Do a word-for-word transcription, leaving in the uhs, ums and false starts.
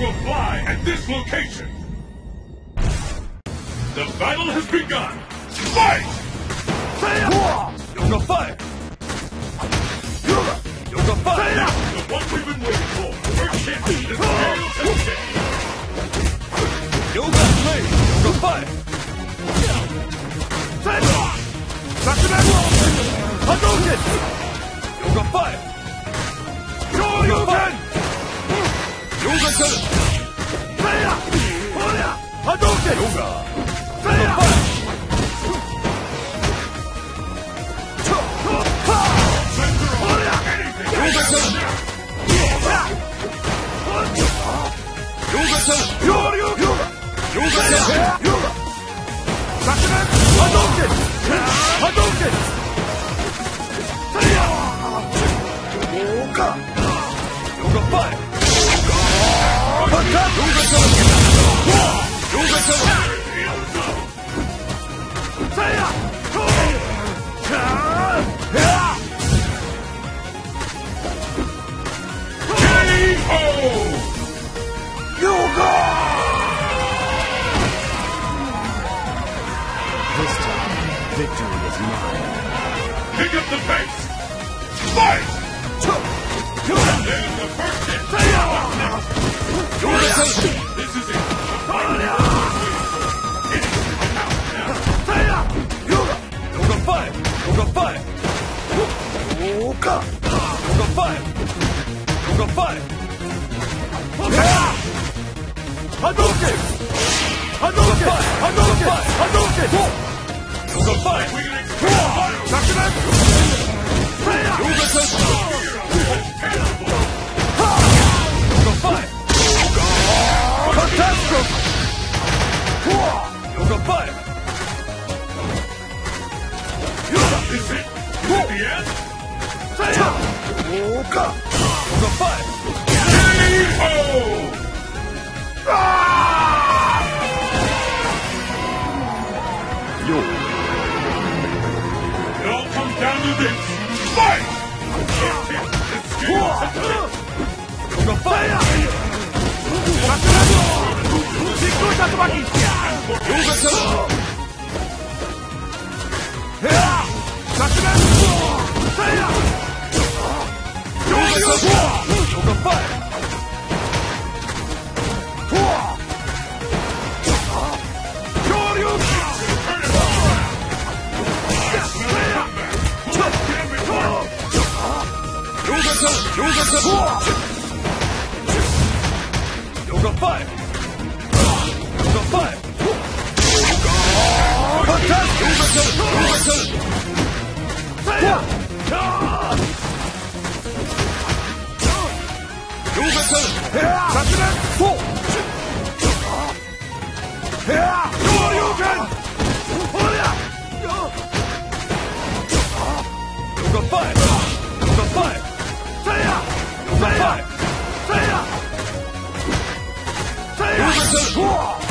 apply at this location. The battle has begun. Fight! Yoga fire! Yoga! Yoga fire! The one we've been waiting for. First hit, the scales have changed. Yoga play! Yoga fire! Hadouken! Yoga fire! Yoga fire! Yoga turn! Hadouken! Yoga! Yoga fire! Yoga turn! Yoga turn! Yoga! Yoga turn! Yoga! Hadouken! Hadouken! Yoga! Yoga fire! Yoga turn! Yoga turn! Yoga! This time, victory is mine. Pick up the pace. Fight! And there's the first hit. Yoga turn! This is it. Yoga! Yoga fire! Yoga fire! Yoga! Yoga fire! Yoga fire! Hadouken! Hadouken! Hadouken! Hadouken! Yoga fire! Shakuman! Yoga turn! Yoga fire! Catastrophe! Yoga fire! Yoga! Is it? Is it the end? Yoga! Yoga fire! K O! Yo! It all comes down to this. Fight! Yoga fire! Yoga turn! Yoga turn! Yoga fire! Yoga turn! Yoga turn! Yoga fire! Yoga fire! Fantastic! Yoga turn! Yoga turn! Yoga turn! Shakuman! Shoryuken! Yoga fire! Yoga fire! Yoga fire! Yoga turn!